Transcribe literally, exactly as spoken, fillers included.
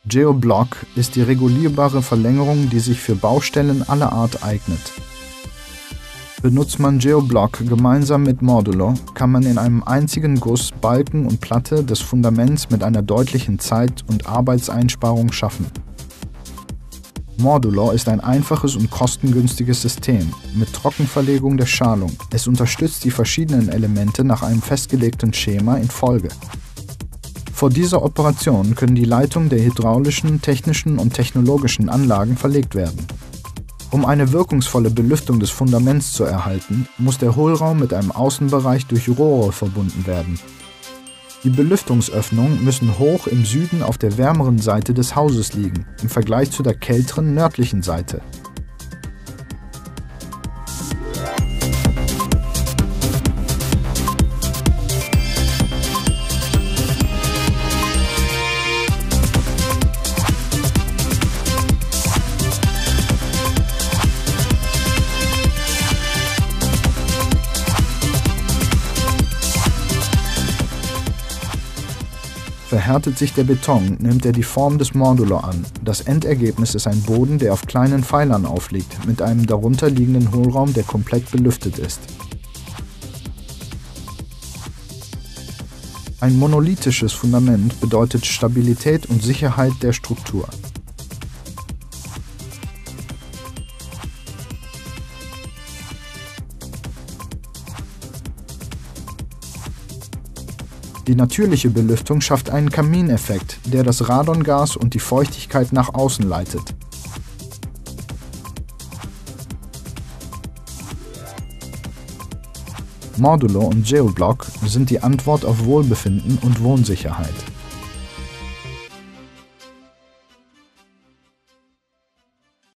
Geoblock ist die regulierbare Verlängerung, die sich für Baustellen aller Art eignet. Benutzt man Geoblock gemeinsam mit Modulo, kann man in einem einzigen Guss Balken und Platte des Fundaments mit einer deutlichen Zeit- und Arbeitseinsparung schaffen. Modulo ist ein einfaches und kostengünstiges System mit Trockenverlegung der Schalung. Es unterstützt die verschiedenen Elemente nach einem festgelegten Schema in Folge. Vor dieser Operation können die Leitungen der hydraulischen, technischen und technologischen Anlagen verlegt werden. Um eine wirkungsvolle Belüftung des Fundaments zu erhalten, muss der Hohlraum mit einem Außenbereich durch Rohre verbunden werden. Die Belüftungsöffnungen müssen hoch im Süden auf der wärmeren Seite des Hauses liegen, im Vergleich zu der kälteren nördlichen Seite. Verhärtet sich der Beton, nimmt er die Form des Modulo an. Das Endergebnis ist ein Boden, der auf kleinen Pfeilern aufliegt, mit einem darunter liegenden Hohlraum, der komplett belüftet ist. Ein monolithisches Fundament bedeutet Stabilität und Sicherheit der Struktur. Die natürliche Belüftung schafft einen Kamineffekt, der das Radongas und die Feuchtigkeit nach außen leitet. Modulo und Geoblock sind die Antwort auf Wohlbefinden und Wohnsicherheit.